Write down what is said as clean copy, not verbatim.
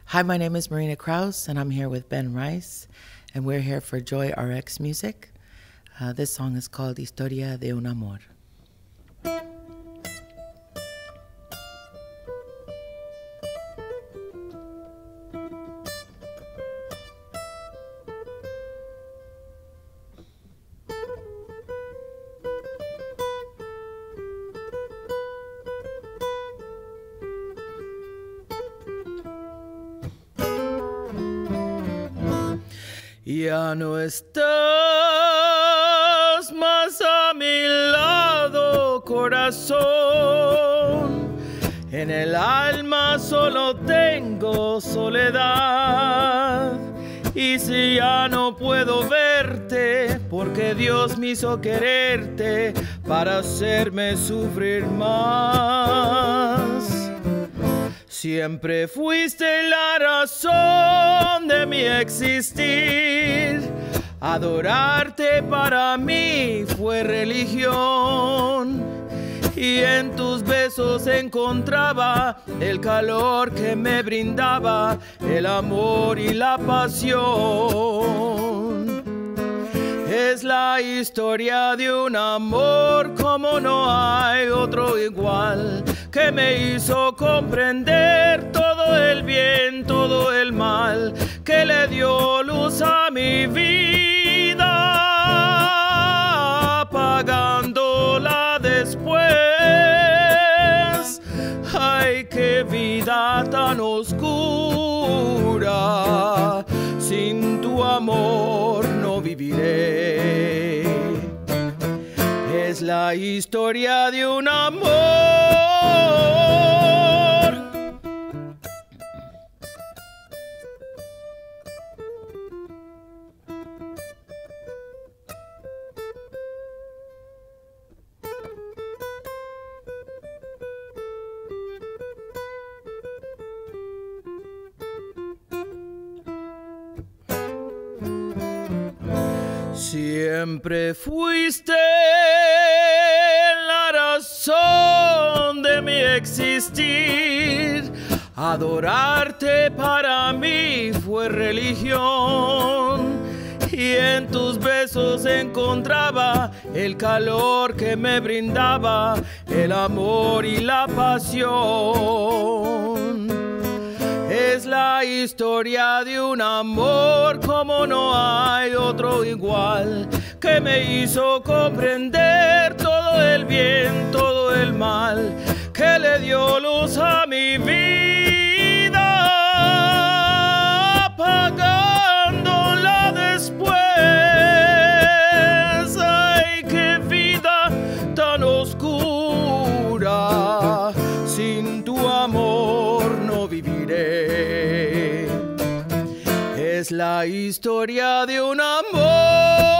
Hi, my name is Marina Kraus, and I'm here with Ben Rice, and we're here for Joy RX Music. This song is called Historia de un Amor. Ya no estás más a mi lado, corazón. En el alma solo tengo soledad. Y si ya no puedo verte, porque Dios me hizo quererte para hacerme sufrir más. Siempre fuiste la razón de mi existir. Adorarte para mí fue religión. Y en tus besos encontraba el calor que me brindaba el amor y la pasión. Es la historia de un amor como no hay otro igual, que me hizo comprender todo el bien, todo el mal, que le dio luz a mi vida, apagándola después. Ay, qué vida tan oscura, sin tu amor no viviré. Es la historia de un amor. Siempre fuiste la razón de mi existir. Adorarte para mí fue religión. Y en tus besos encontraba el calor que me brindaba el amor y la pasión. Es la historia de un amor como no hay otro igual, que me hizo comprender todo el bien, todo el mal, que le dio luz a mi vida, apagándola después. Ay, qué vida tan oscura, sin tu amor no viviré. Es la historia de un amor.